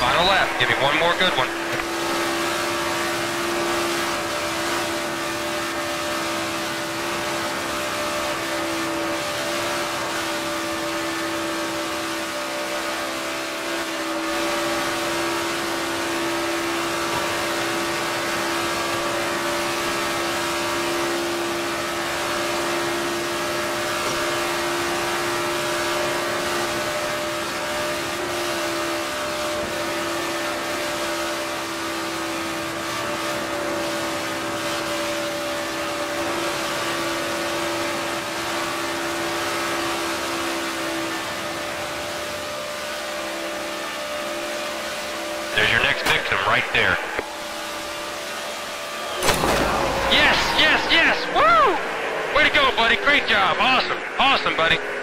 Final lap. Give me one more good one. There's your next victim right there. Yes, yes, yes! Woo! Way to go, buddy. Great job. Awesome. Awesome, buddy.